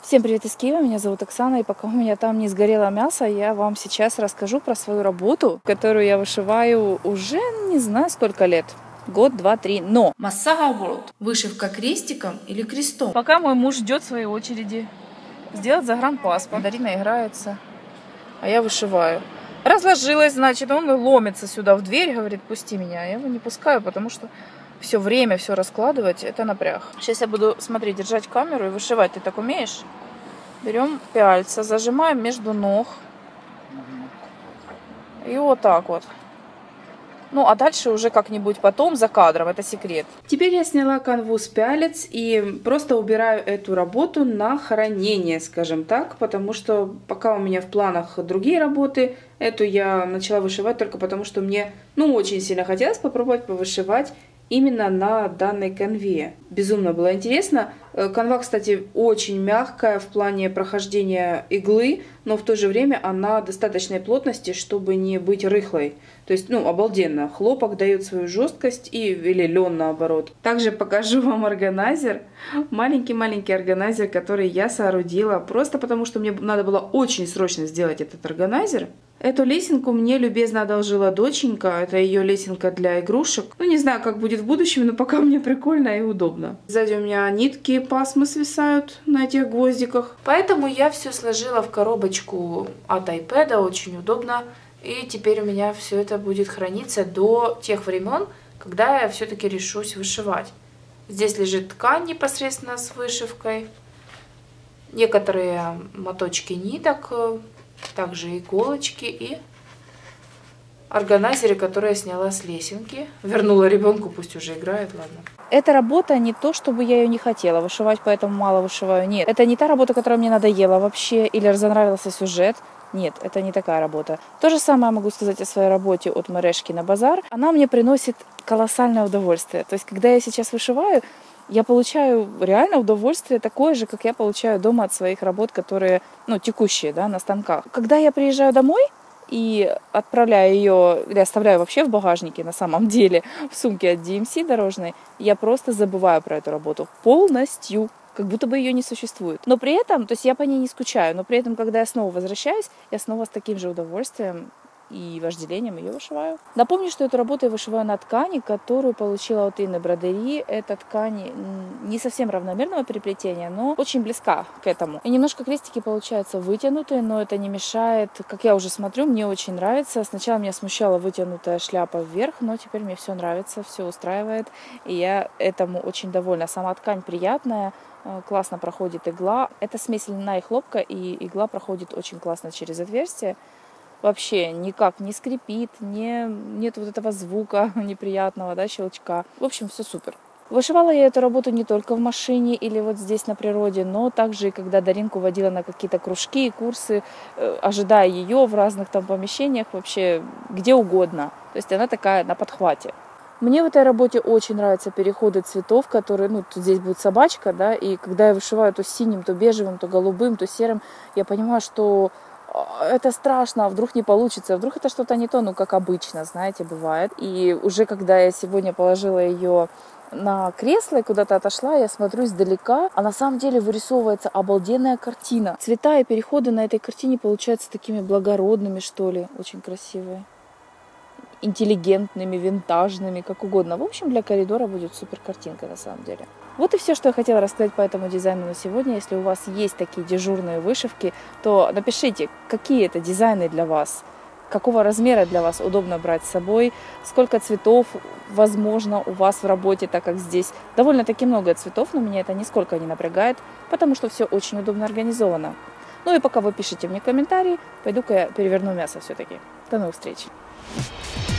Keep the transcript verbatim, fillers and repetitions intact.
Всем привет из Киева, меня зовут Оксана, и пока у меня там не сгорело мясо, я вам сейчас расскажу про свою работу, которую я вышиваю уже не знаю сколько лет. Год, два, три. Но Массага World. Вышивка крестиком или крестом. Пока мой муж ждет своей очереди сделать загранпаспорт. Дарина играется, а я вышиваю. Разложилась, значит, он ломится сюда в дверь, говорит, пусти меня. Я его не пускаю, потому что все время все раскладывать, это напряг. Сейчас я буду, смотри, держать камеру и вышивать. Ты так умеешь? Берем пяльца, зажимаем между ног. И вот так вот. Ну, а дальше уже как-нибудь потом за кадром, это секрет. Теперь я сняла канву с пялец и просто убираю эту работу на хранение, скажем так, потому что пока у меня в планах другие работы, эту я начала вышивать только потому, что мне, ну, очень сильно хотелось попробовать повышивать именно на данной канве. Безумно было интересно. Канва, кстати, очень мягкая в плане прохождения иглы, но в то же время она достаточной плотности, чтобы не быть рыхлой. То есть, ну, обалденно. Хлопок дает свою жесткость и, или лен наоборот. Также покажу вам органайзер. Маленький-маленький органайзер, который я соорудила просто потому, что мне надо было очень срочно сделать этот органайзер. Эту лесенку мне любезно одолжила доченька. Это ее лесенка для игрушек. Ну, не знаю, как будет в будущем, но пока мне прикольно и удобно. Сзади у меня нитки, пасмы свисают на этих гвоздиках. Поэтому я все сложила в коробочку от iPad, очень удобно. И теперь у меня все это будет храниться до тех времен, когда я все-таки решусь вышивать. Здесь лежит ткань непосредственно с вышивкой. Некоторые моточки ниток, также иголочки и органайзеры, которые я сняла с лесенки. Вернула ребенку, пусть уже играет, ладно. Эта работа не то, чтобы я ее не хотела вышивать, поэтому мало вышиваю. Нет, это не та работа, которая мне надоела вообще или разонравился сюжет. Нет, это не такая работа. То же самое могу сказать о своей работе от Мережки на базар. Она мне приносит колоссальное удовольствие. То есть, когда я сейчас вышиваю, я получаю реально удовольствие такое же, как я получаю дома от своих работ, которые, ну, текущие, да, на станках. Когда я приезжаю домой и отправляю ее, или оставляю вообще в багажнике, на самом деле, в сумке от ди эм си дорожной, я просто забываю про эту работу полностью. Как будто бы ее не существует. Но при этом, то есть я по ней не скучаю, но при этом, когда я снова возвращаюсь, я снова с таким же удовольствием и вожделением ее вышиваю. Напомню, что эту работу я вышиваю на ткани, которую получила от Инны Бродери. Эта ткань не совсем равномерного переплетения, но очень близка к этому. И немножко крестики получаются вытянутые, но это не мешает. Как я уже смотрю, мне очень нравится. Сначала меня смущала вытянутая шляпа вверх, но теперь мне все нравится, все устраивает. И я этому очень довольна. Сама ткань приятная. Классно проходит игла. Это смесь льна и хлопка, и игла проходит очень классно через отверстие. Вообще никак не скрипит, не, нет вот этого звука неприятного, да, щелчка. В общем, все супер. Вышивала я эту работу не только в машине или вот здесь на природе, но также и когда Даринку водила на какие-то кружки и курсы, ожидая ее в разных там помещениях, вообще где угодно. То есть она такая на подхвате. Мне в этой работе очень нравятся переходы цветов, которые, ну, тут здесь будет собачка, да, и когда я вышиваю то синим, то бежевым, то голубым, то серым, я понимаю, что это страшно, а вдруг не получится, а вдруг это что-то не то, ну, как обычно, знаете, бывает. И уже когда я сегодня положила ее на кресло и куда-то отошла, я смотрю издалека, а на самом деле вырисовывается обалденная картина. Цвета и переходы на этой картине получаются такими благородными, что ли, очень красивые. Интеллигентными, винтажными, как угодно. В общем, для коридора будет супер картинка на самом деле. Вот и все, что я хотела рассказать по этому дизайну на сегодня. Если у вас есть такие дежурные вышивки, то напишите, какие это дизайны для вас, какого размера для вас удобно брать с собой, сколько цветов возможно у вас в работе, так как здесь довольно-таки много цветов, но меня это нисколько не напрягает, потому что все очень удобно организовано. Ну и пока вы пишете мне комментарии, пойду-ка я переверну мясо все-таки. До новых встреч!